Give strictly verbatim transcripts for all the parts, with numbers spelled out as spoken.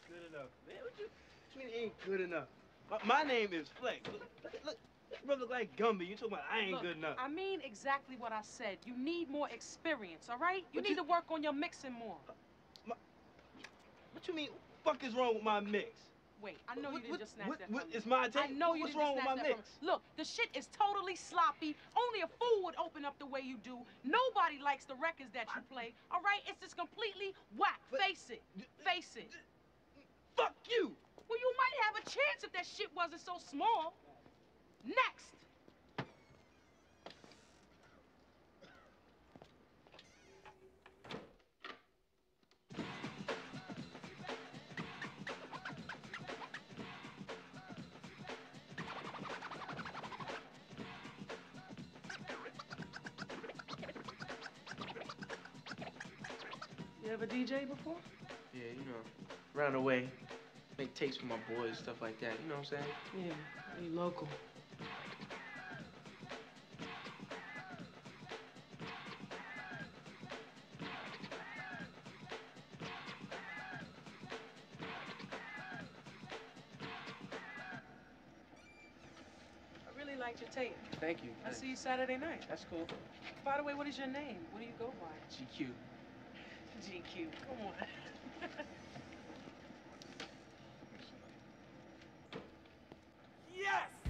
good enough, man. What you, what you mean it ain't good enough? My, my name is Flex. Look, look, look. This brother look like Gumby. You talking about I ain't Look, good enough? I mean exactly what I said. You need more experience, all right? You What need you... to work on your mixing more. My... What you mean? What the fuck is wrong with my mix? Wait, I know what, you didn't what, just snatch what, that what, from me. It's my take. I know you What's didn't wrong just with snatch my that mix? from me. Look, the shit is totally sloppy. Only a fool would open up the way you do. Nobody likes the records that you play, all right? It's just completely whack. But, Face it. Face it. Fuck you! Well, you might have a chance if that shit wasn't so small. Next! You ever D J before? Yeah, you know, round the way, make tapes for my boys, stuff like that. You know what I'm saying? Yeah, you local. I really liked your tape. Thank you. I Thanks. see you Saturday night. That's cool. By the way, what is your name? What do you go by? G Q. G Q. Come on. Yes!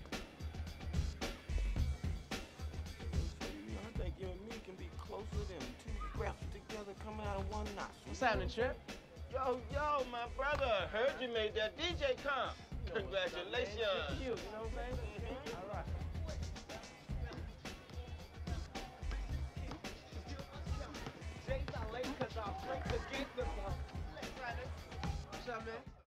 I think you and me can be closer than two breaths together coming out of one nostril. What's happening, Trip? Yo, yo, my brother, heard you made that D J comp. You know Congratulations. Up, you, you know what I'm saying? Mm-hmm. All right. Jay's not late because I'll break the gate. What's up, man?